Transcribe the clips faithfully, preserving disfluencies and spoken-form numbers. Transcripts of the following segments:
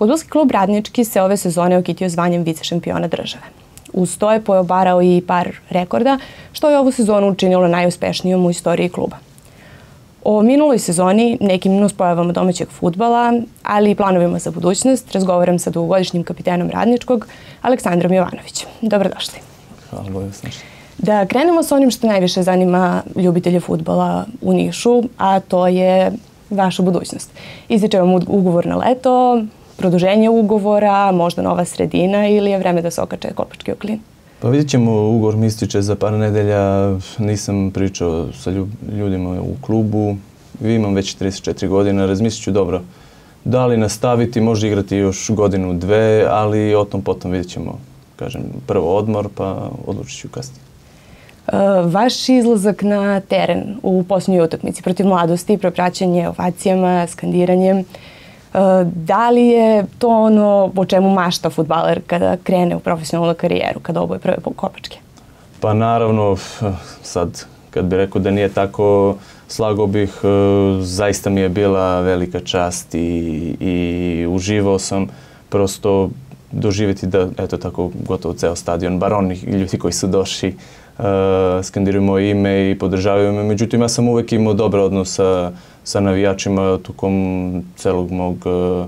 Fudbalski klub Radnički se ove sezone okitio zvanjem vice šampiona države. Uz to je pojobarao i par rekorda, što je ovu sezonu učinilo najuspešnijom u istoriji kluba. O minuloj sezoni, nekim nuspojavama domaćeg fudbala, ali i planovima za budućnost, razgovaram sa dugogodišnjim kapitenom Radničkog, Aleksandrom Jovanovićem. Dobrodošli. Hvala, bolje vas našli. Da krenemo sa onim što najviše zanima ljubitelje fudbala u Nišu, a to je vaša budućnost. Ističe vam ugovor na leto, produženje ugovora, možda nova sredina ili je vreme da se okače kopački o klin? Pa vidjet ćemo, ugovor mi ističe za par nedelja. Nisam pričao sa ljudima u klubu. Imam već trideset četiri godine, razmislit ću dobro da li nastaviti, možda igrati još godinu, dve, ali o tom potom vidjet ćemo. Kažem, prvo odmor, pa odlučit ću kasnije. Vaš izlazak na teren u posljednjoj utakmici protiv Mladosti, propraćanje ovacijama, skandiranjem, da li je to ono o čemu mašta fudbaler kada krene u profesionalnu karijeru, kada oboje prve kopačke? Pa naravno, sad kad bih rekao da nije tako, slagao bih, zaista mi je bila velika čast i, i uživao sam prosto doživjeti da, eto tako, gotovo ceo stadion, bar onih ljudi koji su došli, Uh, skandiraju moje ime i podržavaju me. Međutim, ja sam uvek imao dobar odnos sa, sa navijačima tokom celog mog uh,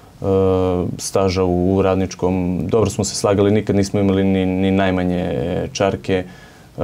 uh, staža u, u Radničkom. Dobro smo se slagali, nikad nismo imali ni, ni najmanje čarke. Uh,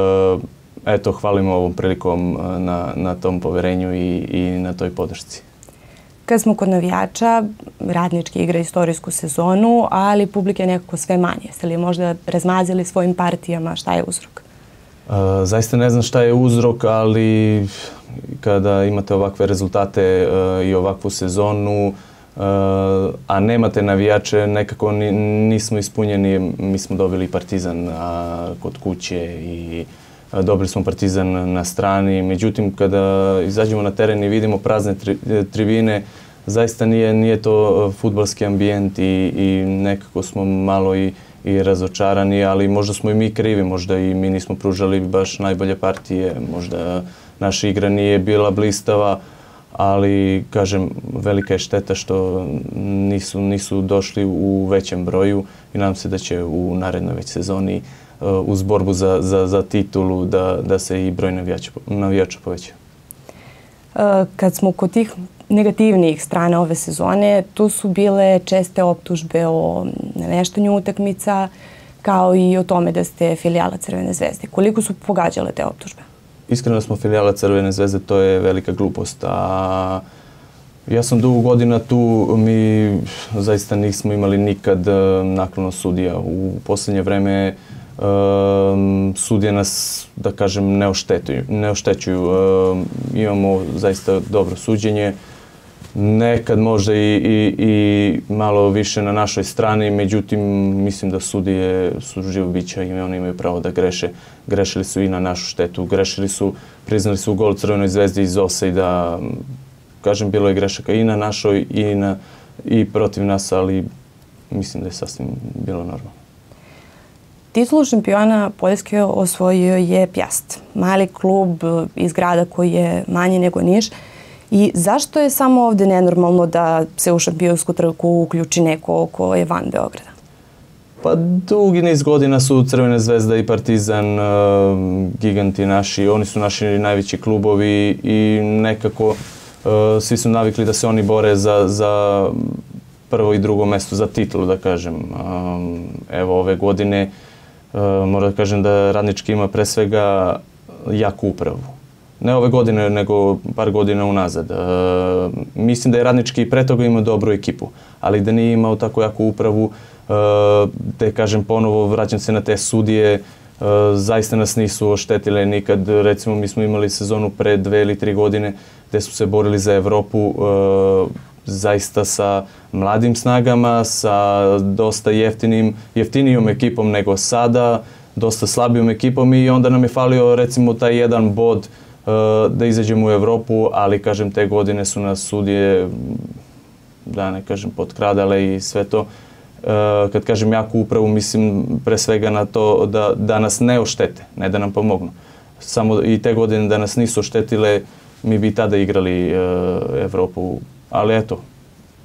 eto, hvalimo ovom prilikom na, na tom poverenju i, i na toj podršci. Kad smo kod navijača, Radnički igra istorijsku sezonu, ali publike je nekako sve manje. Jeste li možda razmazili svojim partijama? Šta je uzrok? Uh, zaista ne znam šta je uzrok, ali kada imate ovakve rezultate uh, i ovakvu sezonu, uh, a nemate navijače, nekako ni, nismo ispunjeni. Mi smo dobili Partizan a, kod kuće i a, dobili smo Partizan na strani. Međutim, kada izađemo na teren i vidimo prazne tri, tribine, zaista nije, nije to fudbalski ambijent i, i nekako smo malo i, i razočarani, ali možda smo i mi krivi, možda i mi nismo pružali baš najbolje partije, možda naša igra nije bila blistava, ali, kažem, velika je šteta što nisu, nisu došli u većem broju i nadam se da će u narednoj već sezoni uh, uz borbu za, za, za titulu da, da se i broj navijača, navijača poveća. Uh, kad smo kod tih negativnijih strana ove sezone, tu su bile česte optužbe o nameštanju utakmica, kao i o tome da ste filijala Crvene zvezde. Koliko su pogađale te optužbe? Iskreno smo filijala Crvene zvezde, to je velika glupost. A ja sam dugo godina tu, mi zaista nismo imali nikad naklonost sudija. U posljednje vreme um, sudije nas, da kažem, ne oštetuju. Ne oštećuju. Um, imamo zaista dobro suđenje. Nekad možda i, i, i malo više na našoj strani, međutim, mislim da sudije su živo bića i oni imaju pravo da greše. Grešili su i na našu štetu, grešili su, priznali su gol Crvenoj zvezdi iz ofsajda. Kažem, bilo je grešaka i na našoj i, na, i protiv nas, ali mislim da je sasvim bilo normalno. Titulu šampiona Poljske osvojio je Pjast, mali klub iz grada koji je manji nego Niš. I zašto je samo ovdje nenormalno da se u šampionsku trku uključi neko ko je van Beograda? Pa dugi niz godina su Crvena zvezda i Partizan uh, giganti naši. Oni su naši najveći klubovi i nekako uh, svi su navikli da se oni bore za, za prvo i drugo mesto, za titulu, da kažem. Um, evo ove godine uh, moram da kažem da Radnički ima pre svega jaku upravu. Ne ove godine, nego par godina unazad. E, mislim da je Radnički i pre toga imao dobru ekipu, ali da nije imao tako jaku upravu, e, te kažem ponovo, vraćam se na te sudije, e, zaista nas nisu oštetile nikad. Recimo, mi smo imali sezonu pre dve ili tri godine gde su se borili za Evropu, e, zaista sa mladim snagama, sa dosta jeftinim, jeftinijom ekipom nego sada, dosta slabijom ekipom i onda nam je falio recimo taj jedan bod da izađemo u Evropu, ali kažem te godine su nas sudije, da ne kažem, potkradale i sve to. Kad kažem jaku upravu, mislim pre svega na to da, da nas ne oštete, ne da nam pomognu. Samo i te godine da nas nisu oštetile, mi bi tada igrali Evropu, ali eto,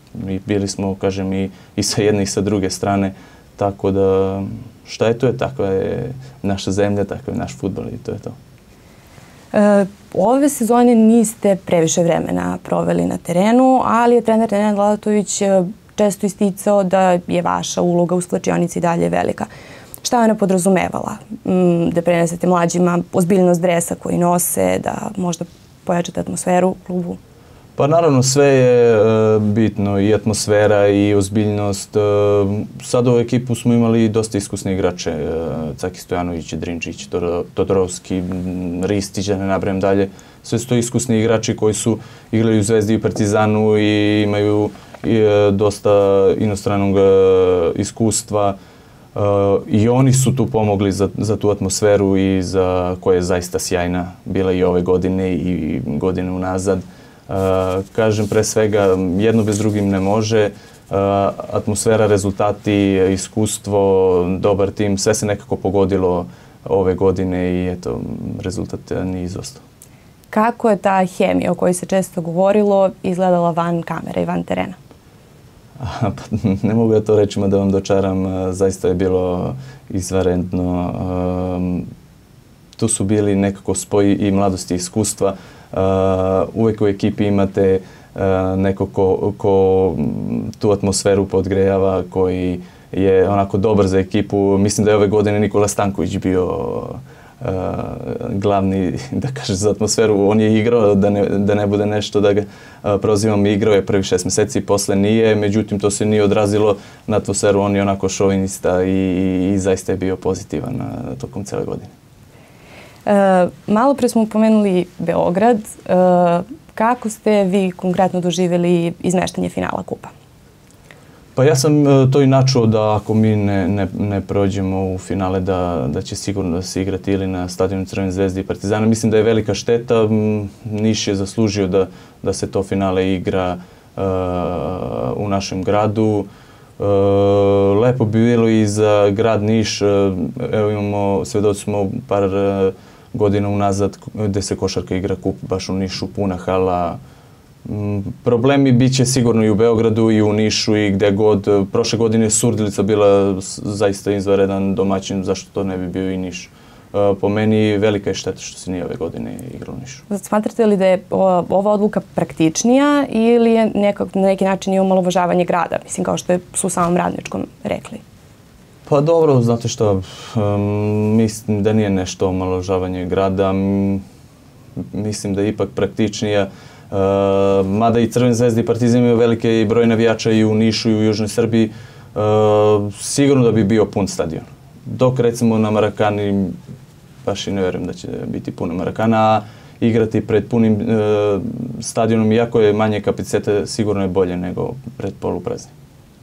I bili smo, kažem, i, i sa jedne i sa druge strane. Tako da, šta je to je, takva je naša zemlja, takav je naš fudbal i to je to. E, ove sezone niste previše vremena proveli na terenu, ali je trener Nenad Lalatović često isticao da je vaša uloga u slačionici dalje velika. Šta je ona podrazumevala? Da prenesete mlađima ozbiljnost dresa koji nose, da možda pojačate atmosferu u klubu? Pa naravno sve je e, bitno, i atmosfera i ozbiljnost. E, sad u ekipu smo imali dosta iskusne igrače, e, Caki Stojanović, Drinčić, Todorovski, Ristić, da ne nabrajam dalje. Sve su to iskusni igrači koji su igrali u Zvezdi i Partizanu i imaju i, e, dosta inostranog e, iskustva. Uh, I oni su tu pomogli za, za tu atmosferu i za koja je zaista sjajna bila i ove godine i godine unazad. Uh, kažem, pre svega, jedno bez drugim ne može. Uh, atmosfera, rezultati, iskustvo, dobar tim, sve se nekako pogodilo ove godine i eto, rezultat nije izostao. Kako je ta hemija o kojoj se često govorilo izgledala van kamere i van terena? Ne mogu ja to rečima da vam dočaram, zaista je bilo izvanredno. Tu su bili nekako spoji i mladosti i iskustva. Uvijek u ekipi imate neko ko, ko tu atmosferu podgrejava, koji je onako dobar za ekipu. Mislim da je ove godine Nikola Stanković bio Uh, glavni, da kaže, za atmosferu. On je igrao, da ne, da ne bude nešto da ga uh, prozivam, igrao je prvi šest mjeseci, posle nije, međutim to se nije odrazilo na atmosferu, on je onako šovinista i, i, i zaista je bio pozitivan uh, tokom cele godine. Uh, malo pre smo pomenuli Beograd. Uh, kako ste vi konkretno doživjeli izmeštanje finala kupa? Pa ja sam to i načuo da ako mi ne, ne, ne prođemo u finale da, da će sigurno da se igrati ili na stadionu Crvene Zvezde i Partizana. Mislim da je velika šteta. Niš je zaslužio da, da se to finale igra uh, u našem gradu. Uh, lepo bi bilo i za grad Niš. Evo imamo, svedoci smo par uh, godina unazad gde se košarka igra kup baš u Nišu, puna hala. Problemi bit će sigurno i u Beogradu i u Nišu i gde god. Prošle godine je Surdilica bila zaista izvanredan domaćin, zašto to ne bi bio i Niš. Po meni velika je šteta što se nije ove godine igralo u Nišu. Smatrate li da je ova odluka praktičnija ili je nekak, na neki način i omalovažavanje grada? Mislim, kao što su u samom Radničkom rekli. Pa dobro, znate što, um, mislim da nije nešto omalovažavanje grada. Mislim da je ipak praktičnija. Uh, mada i Crvene Zvezde i Partizan imaju velike i broj navijača i u Nišu i u Južnoj Srbiji, uh, sigurno da bi bio pun stadion. Dok recimo na Marakani, baš i ne vjerujem da će biti puno Marakana, a igrati pred punim uh, stadionom, iako je manje kapacitete, sigurno je bolje nego pred polupraznim.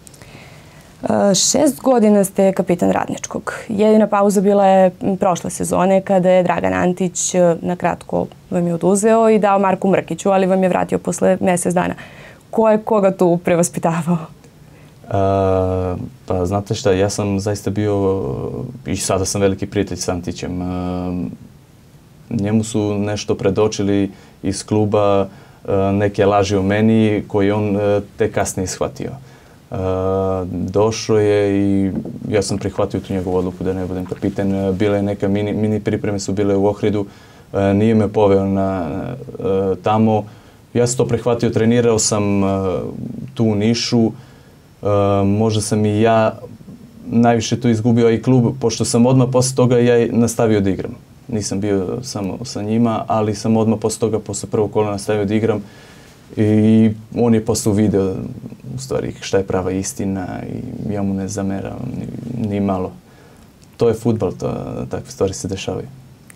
Uh, šest godina ste kapitan Radničkog. Jedina pauza bila je prošle sezone kada je Dragan Antić na kratko vam je oduzeo i dao Marku Mrkiću, ali vam je vratio posle mjesec dana. Ko je koga tu prevaspitavao? Uh, pa znate šta, ja sam zaista bio i sada sam veliki prijatelj s Antićem. Uh, njemu su nešto predočili iz kluba, uh, neke laži o meni koje on uh, tek kasnije shvatio. Uh, došao je i ja sam prihvatio tu njegovu odluku da ne budem kapitan. Uh, bile neka mini, mini pripreme su bile u Ohridu, uh, nije me poveo na, uh, tamo. Ja sam to prihvatio, trenirao sam uh, tu u Nišu. Uh, možda sam i ja najviše tu izgubio i klub, pošto sam odmah posle toga ja nastavio da igram. Nisam bio samo sa njima, ali sam odmah posle toga, posle prvog kola nastavio da igram. I on je posle uvideo u stvari šta je prava istina i ja mu ne zameram ni, ni malo. To je fudbal, to, takve stvari se dešavaju.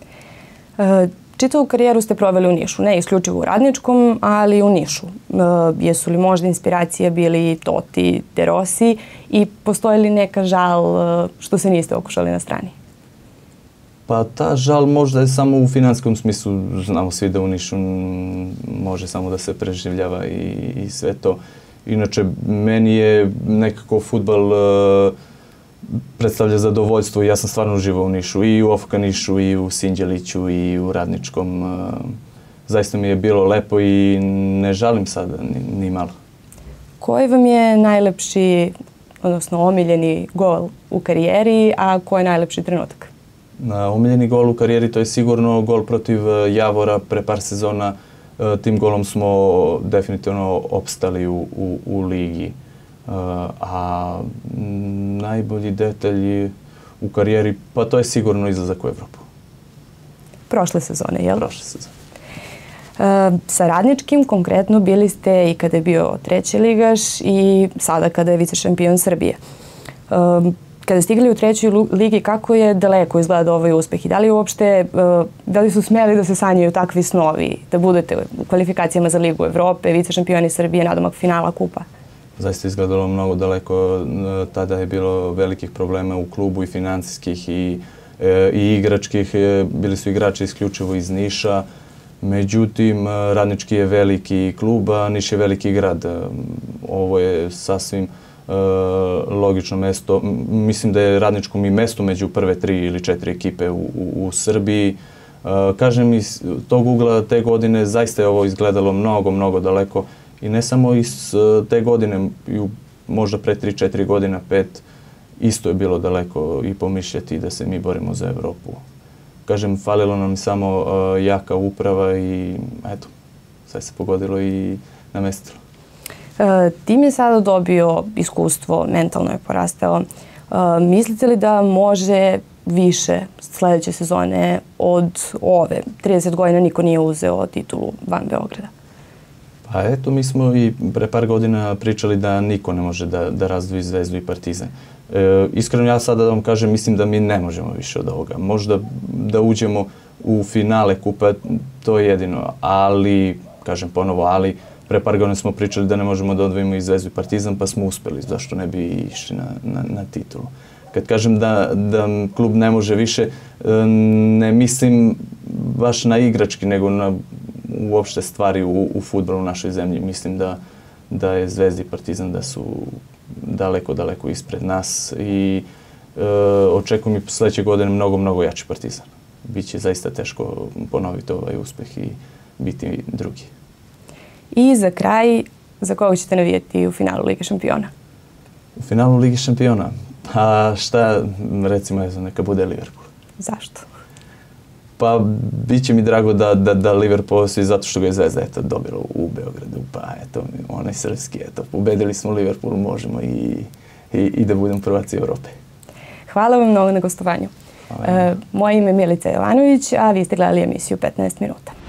E, čitavu karijeru ste proveli u Nišu, ne isključivo u Radničkom, ali i u Nišu. E, jesu li možda inspiracije bili Toti, De Rossi i postoji li neka žal što se niste okušali na strani? Pa ta žal možda je samo u finanskom smislu, znamo svi da u Nišu može samo da se preživljava i, i sve to. Inače, meni je nekako fudbal uh, predstavlja zadovoljstvo i ja sam stvarno uživao u Nišu, i u O F K Nišu, i u Sinđeliću, i u Radničkom. Uh, zaista mi je bilo lepo i ne žalim sada ni, ni malo. Koji vam je najlepši, odnosno omiljeni gol u karijeri, a koji je najlepši trenutak? Omiljeni gol u karijeri to je sigurno gol protiv Javora pre par sezona. Tim golom smo definitivno opstali u, u, u ligi. A najbolji detalj u karijeri, pa to je sigurno izlazak u Evropu. Prošle sezone, jel? Prošle sezone. E, sa Radničkim konkretno bili ste i kada je bio treći ligaš i sada kada je vice šampion Srbije. E, kada stigli u trećoj ligi, kako je daleko izgleda ovaj uspeh i da li uopšte, e, da li su smeli da se sanjaju takvi snovi, da budete u kvalifikacijama za Ligu Evrope, vice šampioni Srbije, nadomak finala kupa? Zaista izgledalo mnogo daleko. Tada je bilo velikih problema u klubu i financijskih i, i igračkih. Bili su igrači isključivo iz Niša. Međutim, Radnički je veliki klub, a Niš je veliki grad. Ovo je sasvim uh, logično mesto. Mislim da je Radničkom i mesto među prve tri ili četiri ekipe u, u, u Srbiji. Uh, kažem, iz tog ugla te godine zaista je ovo izgledalo mnogo, mnogo daleko. I ne samo iz te godine, možda pre tri četiri godina, pet, isto je bilo daleko i pomišljati da se mi borimo za Evropu. Kažem, falilo nam samo uh, jaka uprava i eto, sve se pogodilo i namestilo. E, tim je sada dobio iskustvo, mentalno je porastao. E, mislite li da može više sledeće sezone od ove? trideset godina niko nije uzeo titulu van Beograda. Pa eto, mi smo i pre par godina pričali da niko ne može da, da razdvoji Zvezdu i Partizan. E, iskreno ja sada da vam kažem, mislim da mi ne možemo više od ovoga. Možda da uđemo u finale kupa, to je jedino, ali, kažem ponovo, ali pre par godina smo pričali da ne možemo da odvojimo i Zvezdu i Partizan, pa smo uspeli, zašto ne bi išli na, na, na titulu. Kad kažem da, da klub ne može više, ne mislim baš na igrački, nego na uopšte stvari u, u fudbalu u našoj zemlji. Mislim da, da je Zvezda i Partizan da su daleko, daleko ispred nas i e, očekujem i sledeće godine mnogo, mnogo jači Partizan. Biće zaista teško ponoviti ovaj uspeh i biti drugi. I za kraj, za koga ćete navijati u finalu Lige šampiona? U finalu Lige šampiona? Pa šta, recimo, neka bude Liverpool. Zašto? Pa bit će mi drago da, da, da Liverpool osvoji zato što ga je Zvezda eto, dobila u Beogradu. Pa eto, onaj srpski, eto, pobedili smo Liverpool, možemo i, i, i da budemo prvaci Evrope. Hvala vam mnogo na gostovanju. E, moje ime je Milica Jovanović, a vi ste gledali emisiju petnaest minuta.